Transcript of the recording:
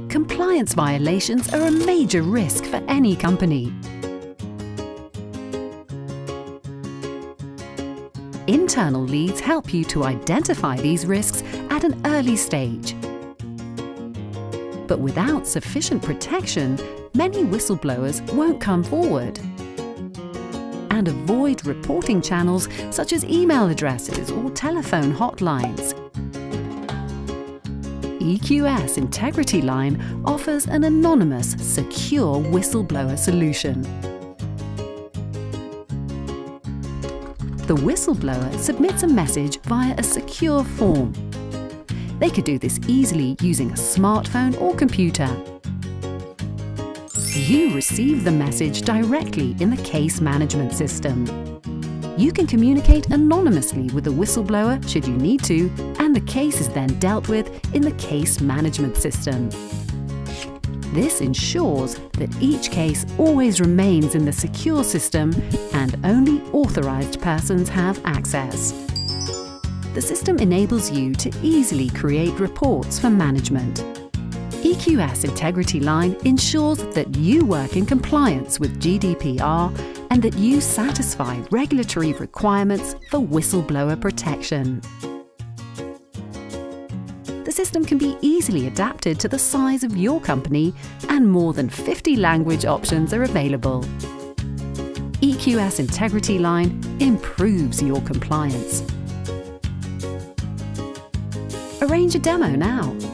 compliance violations are a major risk for any company. Internal leads help you to identify these risks at an early stage. But without sufficient protection, many whistleblowers won't come forward. And avoid reporting channels such as email addresses or telephone hotlines. EQS Integrity Line offers an anonymous, secure whistleblower solution. The whistleblower submits a message via a secure form. They could do this easily using a smartphone or computer. You receive the message directly in the case management system. You can communicate anonymously with the whistleblower should you need to, and the case is then dealt with in the case management system. This ensures that each case always remains in the secure system and only authorized persons have access. The system enables you to easily create reports for management. EQS Integrity Line ensures that you work in compliance with GDPR and that you satisfy regulatory requirements for whistleblower protection. The system can be easily adapted to the size of your company, and more than 50 language options are available. EQS Integrity Line improves your compliance. Arrange a demo now.